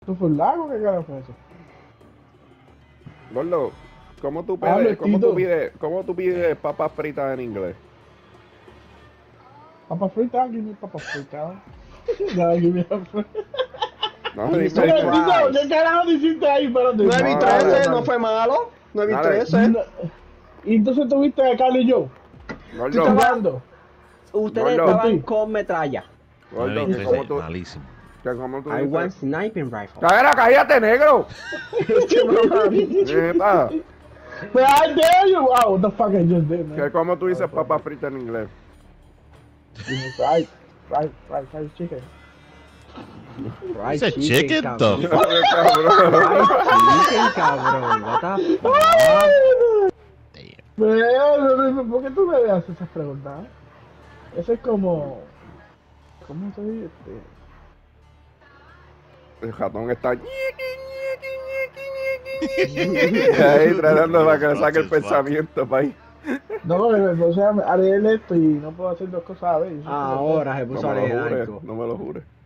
¿Esto fue un lago? ¿Qué carajo fue eso? Gordo, ¿cómo tú Hablo, pides, cómo tú pides papas fritas en inglés? Papas fritas, give me papas fritas. No, give me papas fritas. No, Give me dime, some Mira, dime. fries. ¿qué carajo dijiste ahí? Espérate. 9 y No, 13, dale. no fue malo. 9 y Dale. 13. Y entonces tuviste a Carly y yo Gordo, jugando Ustedes Gordo. estaban con metralla. gordo, 9 y que como 13, tú, malísimo. que como tú I want dices. sniping rifle. Cállate, negro! Este mamá. Neta, But I dare you! Wow, what the fuck I just did, man. que como tú dices papas fritas en inglés. Fried chicken. Fried Ese chicken, cabrón. the Cabrón. Fried chicken, cabrón. What the fuck? Pero, ¿por qué tú me haces esas preguntas? Eso es como... ¿Cómo se dice? El ratón está ahí tratando para que le saque el pensamiento, país. No, o sea, haré esto y no puedo hacer dos cosas a la vez. Ahora se puso No me lo jures, alegre. no me lo jures.